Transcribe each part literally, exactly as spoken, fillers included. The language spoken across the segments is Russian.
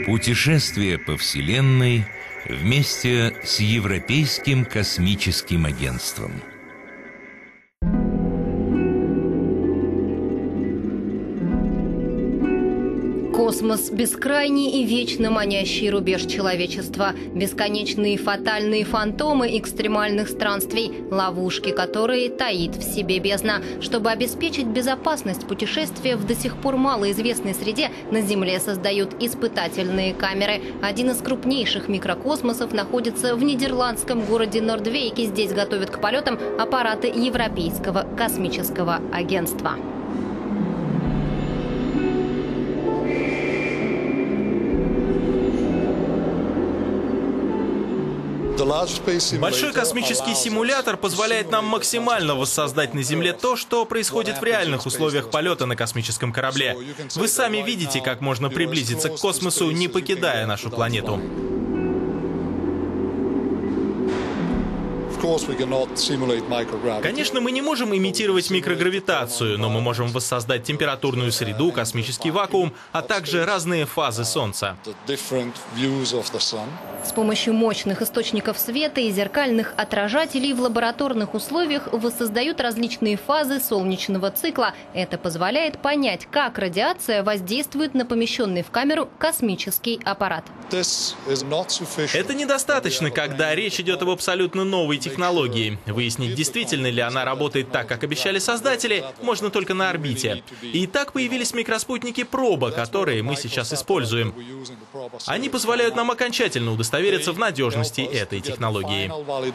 Путешествие по Вселенной вместе с Европейским космическим агентством. Космос – бескрайний и вечно манящий рубеж человечества. Бесконечные фатальные фантомы экстремальных странствий, ловушки, которые таит в себе бездна. Чтобы обеспечить безопасность путешествия в до сих пор малоизвестной среде, на Земле создают испытательные камеры. Один из крупнейших микрокосмосов находится в нидерландском городе Нордвейке. Здесь готовят к полетам аппараты Европейского космического агентства. Большой космический симулятор позволяет нам максимально воссоздать на Земле то, что происходит в реальных условиях полета на космическом корабле. Вы сами видите, как можно приблизиться к космосу, не покидая нашу планету. Конечно, мы не можем имитировать микрогравитацию, но мы можем воссоздать температурную среду, космический вакуум, а также разные фазы Солнца. С помощью мощных источников света и зеркальных отражателей в лабораторных условиях воссоздают различные фазы солнечного цикла. Это позволяет понять, как радиация воздействует на помещенный в камеру космический аппарат. Это недостаточно, когда речь идет об абсолютно новой технологии. Выяснить, действительно ли она работает так, как обещали создатели, можно только на орбите. И так появились микроспутники проба, которые мы сейчас используем. Они позволяют нам окончательно удостовериться в надежности этой технологии.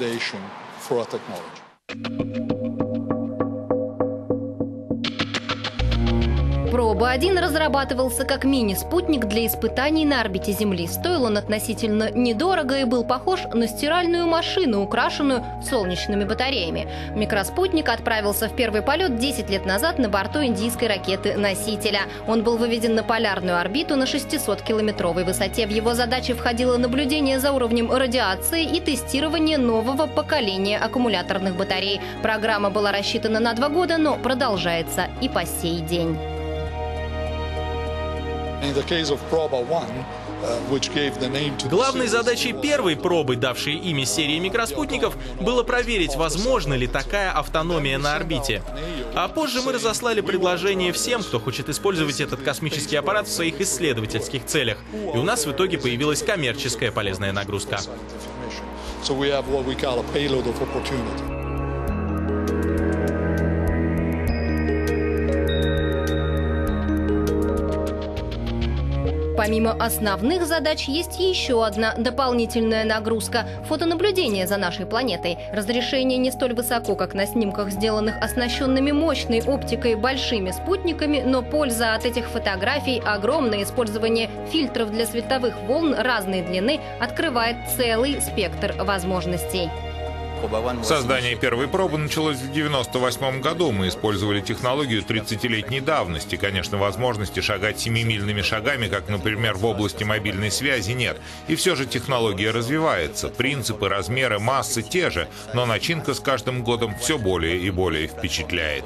проба один разрабатывался как мини-спутник для испытаний на орбите Земли. Стоил он относительно недорого и был похож на стиральную машину, украшенную солнечными батареями. Микроспутник отправился в первый полет десять лет назад на борту индийской ракеты-носителя. Он был выведен на полярную орбиту на шестисоткилометровой высоте. В его задачи входило наблюдение за уровнем радиации и тестирование нового поколения аккумуляторных батарей. Программа была рассчитана на два года, но продолжается и по сей день. Главной задачей первой пробы, давшей имя серии микроспутников, было проверить, возможна ли такая автономия на орбите. А позже мы разослали предложение всем, кто хочет использовать этот космический аппарат в своих исследовательских целях. И у нас в итоге появилась коммерческая полезная нагрузка. Помимо основных задач есть еще одна дополнительная нагрузка – фотонаблюдение за нашей планетой. Разрешение не столь высоко, как на снимках, сделанных оснащенными мощной оптикой большими спутниками, но польза от этих фотографий огромное. Использование фильтров для световых волн разной длины открывает целый спектр возможностей. Создание первой пробы началось в девяносто восьмом году. Мы использовали технологию тридцатилетней давности. Конечно, возможности шагать семимильными шагами, как, например, в области мобильной связи, нет. И все же технология развивается. Принципы, размеры, массы те же, но начинка с каждым годом все более и более впечатляет.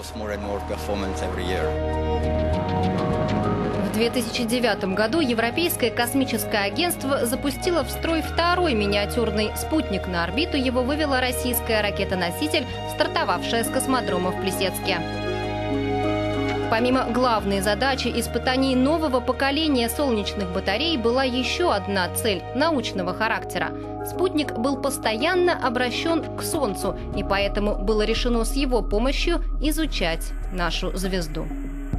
В две тысячи девятом году Европейское космическое агентство запустило в строй второй миниатюрный спутник. На орбиту его вывела российская ракета-носитель, стартовавшая с космодрома в Плесецке. Помимо главной задачи испытаний нового поколения солнечных батарей была еще одна цель научного характера. Спутник был постоянно обращен к Солнцу, и поэтому было решено с его помощью изучать нашу звезду.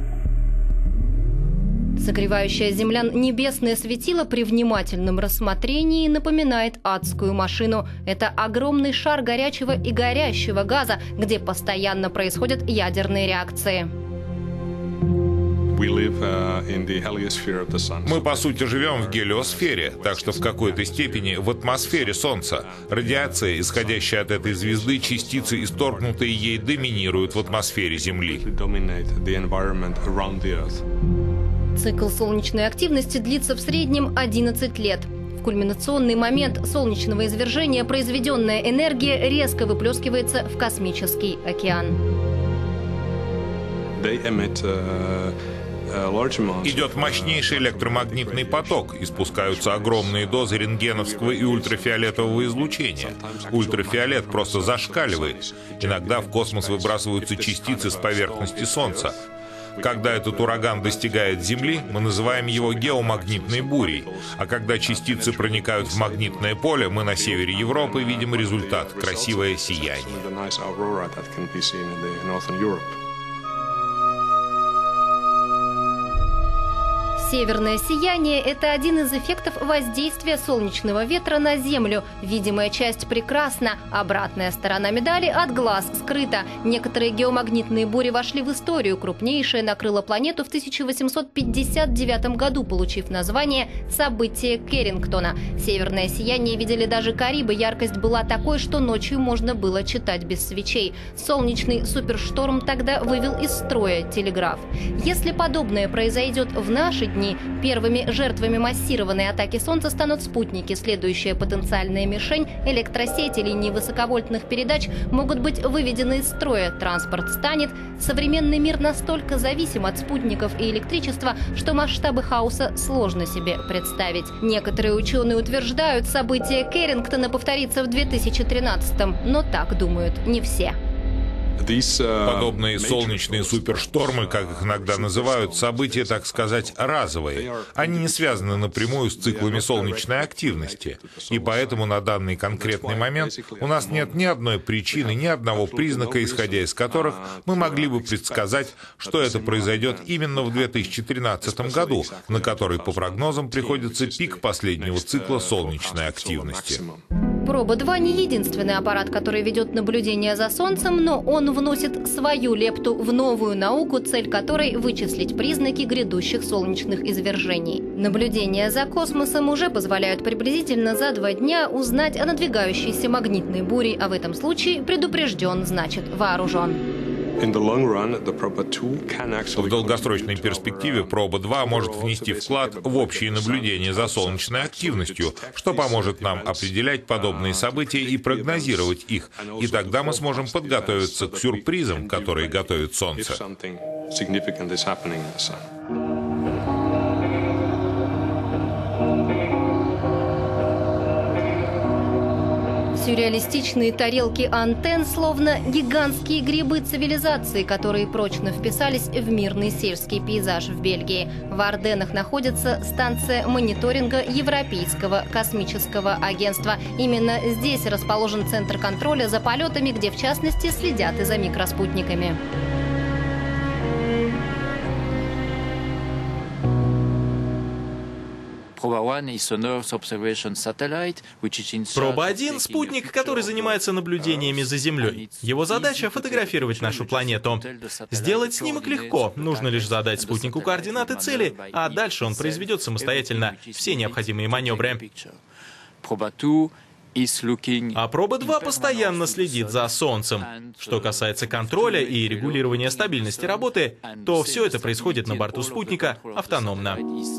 Согревающее землян небесное светило при внимательном рассмотрении напоминает адскую машину. Это огромный шар горячего и горящего газа, где постоянно происходят ядерные реакции. Мы, по сути, живем в гелиосфере, так что в какой-то степени в атмосфере Солнца. Радиация, исходящая от этой звезды, частицы, исторгнутые ей, доминируют в атмосфере Земли. Цикл солнечной активности длится в среднем одиннадцать лет. В кульминационный момент солнечного извержения произведенная энергия резко выплескивается в космический океан. Идет мощнейший электромагнитный поток, испускаются огромные дозы рентгеновского и ультрафиолетового излучения. Ультрафиолет просто зашкаливает. Иногда в космос выбрасываются частицы с поверхности Солнца. Когда этот ураган достигает Земли, мы называем его геомагнитной бурей. А когда частицы проникают в магнитное поле, мы на севере Европы видим результат — красивое сияние. Северное сияние – это один из эффектов воздействия солнечного ветра на Землю. Видимая часть прекрасна, обратная сторона медали от глаз скрыта. Некоторые геомагнитные бури вошли в историю. Крупнейшая накрыла планету в тысяча восемьсот пятьдесят девятом году, получив название «Событие Керрингтона». Северное сияние видели даже Карибы. Яркость была такой, что ночью можно было читать без свечей. Солнечный супершторм тогда вывел из строя телеграф. Если подобное произойдет в наши дни, первыми жертвами массированной атаки Солнца станут спутники. Следующая потенциальная мишень – электросети, линии высоковольтных передач могут быть выведены из строя. Транспорт станет. Современный мир настолько зависим от спутников и электричества, что масштабы хаоса сложно себе представить. Некоторые ученые утверждают, событие Керрингтона повторится в две тысячи тринадцатом, но так думают не все. Подобные солнечные суперштормы, как их иногда называют, события, так сказать, разовые. Они не связаны напрямую с циклами солнечной активности. И поэтому на данный конкретный момент у нас нет ни одной причины, ни одного признака, исходя из которых мы могли бы предсказать, что это произойдет именно в две тысячи тринадцатом году, на который, по прогнозам, приходится пик последнего цикла солнечной активности. Проба-два не единственный аппарат, который ведет наблюдение за Солнцем, но он вносит свою лепту в новую науку, цель которой – вычислить признаки грядущих солнечных извержений. Наблюдения за космосом уже позволяют приблизительно за два дня узнать о надвигающейся магнитной буре, а в этом случае предупрежден, значит вооружен. В долгосрочной перспективе проба-два может внести вклад в общее наблюдение за солнечной активностью, что поможет нам определять подобные события и прогнозировать их. И тогда мы сможем подготовиться к сюрпризам, которые готовит Солнце. Сюрреалистичные тарелки антенн словно гигантские грибы цивилизации, которые прочно вписались в мирный сельский пейзаж в Бельгии. В Арденнах находится станция мониторинга Европейского космического агентства. Именно здесь расположен центр контроля за полетами, где в частности следят и за микроспутниками. Проба-один — спутник, который занимается наблюдениями за Землей. Его задача — фотографировать нашу планету. Сделать снимок легко, нужно лишь задать спутнику координаты цели, а дальше он произведет самостоятельно все необходимые маневры. А проба-два постоянно следит за Солнцем. Что касается контроля и регулирования стабильности работы, то все это происходит на борту спутника автономно.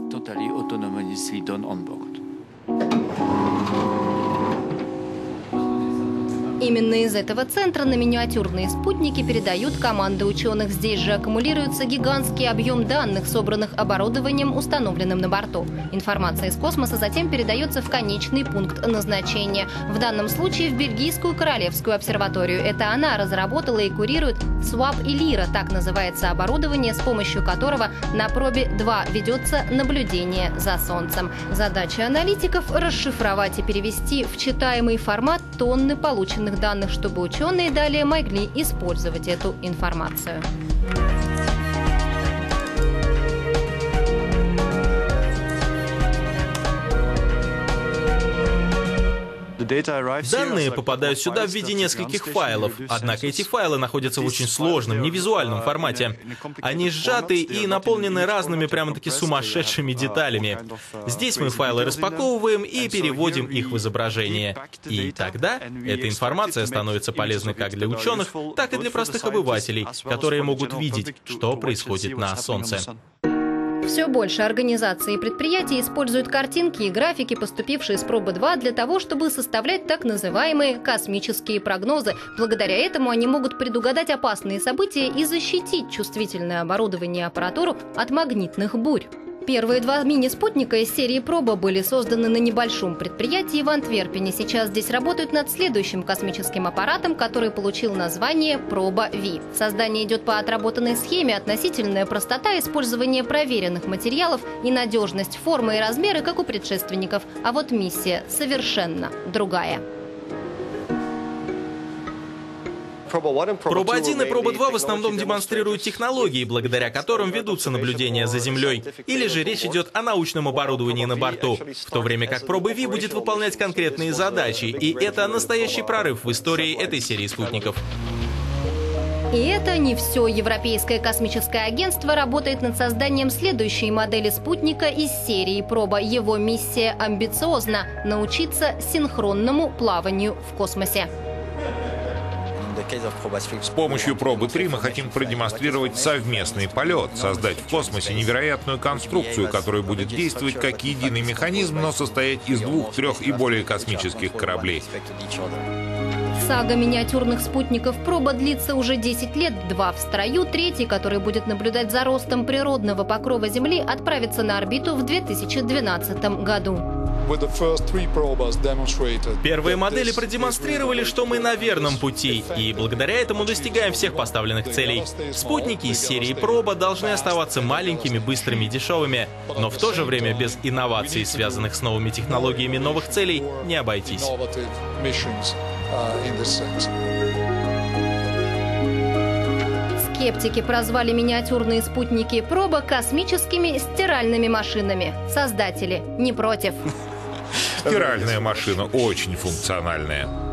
Именно из этого центра на миниатюрные спутники передают команды ученых. Здесь же аккумулируется гигантский объем данных, собранных оборудованием, установленным на борту. Информация из космоса затем передается в конечный пункт назначения. В данном случае в Бельгийскую Королевскую обсерваторию. Это она разработала и курирует свап и лира, так называется оборудование, с помощью которого на пробе-два ведется наблюдение за Солнцем. Задача аналитиков – расшифровать и перевести в читаемый формат тонны полученных данных, чтобы ученые далее могли использовать эту информацию. Данные попадают сюда в виде нескольких файлов, однако эти файлы находятся в очень сложном, невизуальном формате. Они сжаты и наполнены разными прямо-таки сумасшедшими деталями. Здесь мы файлы распаковываем и переводим их в изображение. И тогда эта информация становится полезной как для ученых, так и для простых обывателей, которые могут видеть, что происходит на Солнце. В Все больше организаций и предприятий используют картинки и графики, поступившие с пробы два, для того, чтобы составлять так называемые космические прогнозы. Благодаря этому они могут предугадать опасные события и защитить чувствительное оборудование и аппаратуру от магнитных бурь. Первые два мини-спутника из серии «Проба» были созданы на небольшом предприятии в Антверпене. Сейчас здесь работают над следующим космическим аппаратом, который получил название «Проба-Ви». Создание идет по отработанной схеме, относительная простота использования проверенных материалов и надежность формы и размеры, как у предшественников. А вот миссия совершенно другая. Проба один и Проба два в основном демонстрируют технологии, благодаря которым ведутся наблюдения за Землей. Или же речь идет о научном оборудовании на борту. В то время как Проба-Ви будет выполнять конкретные задачи. И это настоящий прорыв в истории этой серии спутников. И это не все. Европейское космическое агентство работает над созданием следующей модели спутника из серии «Проба». Его миссия амбициозна – научиться синхронному плаванию в космосе. С помощью Пробы три мы хотим продемонстрировать совместный полет, создать в космосе невероятную конструкцию, которая будет действовать как единый механизм, но состоять из двух, трех и более космических кораблей. Сага миниатюрных спутников «Проба» длится уже десять лет. Два в строю, третий, который будет наблюдать за ростом природного покрова Земли, отправится на орбиту в две тысячи двенадцатом году. Первые модели продемонстрировали, что мы на верном пути, и благодаря этому достигаем всех поставленных целей. Спутники из серии «Проба» должны оставаться маленькими, быстрыми и дешевыми, но в то же время без инноваций, связанных с новыми технологиями новых целей, не обойтись. Скептики прозвали миниатюрные спутники «Проба» космическими стиральными машинами. Создатели не против. Стиральная машина очень функциональная.